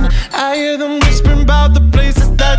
I hear them whispering about the places that